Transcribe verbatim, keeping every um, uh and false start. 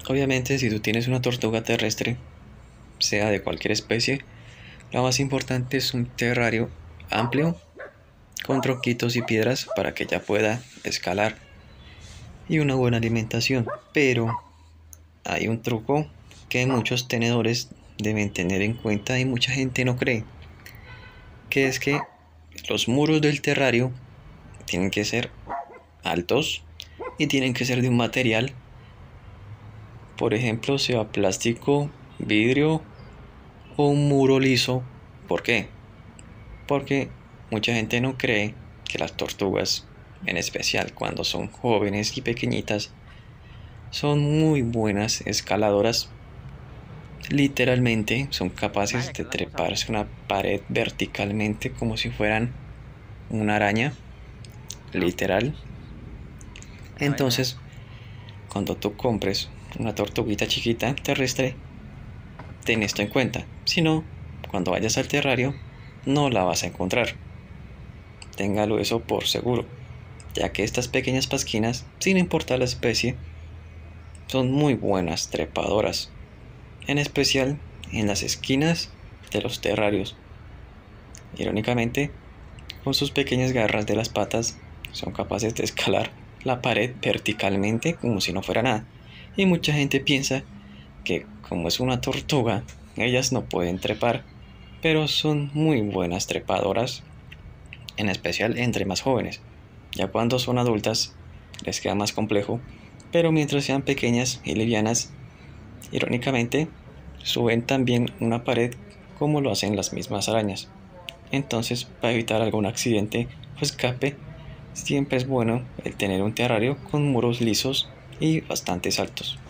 Obviamente, si tú tienes una tortuga terrestre, sea de cualquier especie, lo más importante es un terrario amplio con tronquitos y piedras para que ella pueda escalar y una buena alimentación. Pero hay un truco que muchos tenedores deben tener en cuenta y mucha gente no cree, que es que los muros del terrario tienen que ser altos y tienen que ser de un material, por ejemplo, sea plástico, vidrio o un muro liso. ¿Por qué? Porque mucha gente no cree que las tortugas, en especial cuando son jóvenes y pequeñitas, son muy buenas escaladoras. Literalmente son capaces de treparse una pared verticalmente como si fueran una araña, literal. Entonces, cuando tú compres una tortuguita chiquita terrestre, ten esto en cuenta. Si no, cuando vayas al terrario, no la vas a encontrar. Téngalo eso por seguro, ya que estas pequeñas pasquinas, sin importar la especie, son muy buenas trepadoras, en especial en las esquinas de los terrarios. Irónicamente, con sus pequeñas garras de las patas, son capaces de escalar la pared verticalmente como si no fuera nada. Y mucha gente piensa que como es una tortuga, ellas no pueden trepar, pero son muy buenas trepadoras, en especial entre más jóvenes. Ya cuando son adultas, les queda más complejo, pero mientras sean pequeñas y livianas, irónicamente, suben también una pared como lo hacen las mismas arañas. Entonces, para evitar algún accidente o escape, siempre es bueno el tener un terrario con muros lisos y bastante altos.